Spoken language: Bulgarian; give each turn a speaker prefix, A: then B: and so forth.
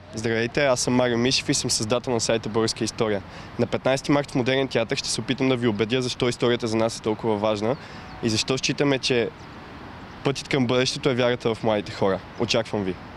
A: Здравейте, аз съм Марио Мишев и съм създател на сайта Българска история. На 15 март в Модерен театър ще се опитам да ви убедя защо историята за нас е толкова важна и защо считаме, че пътят към бъдещето е вярата в младите хора. Очаквам ви!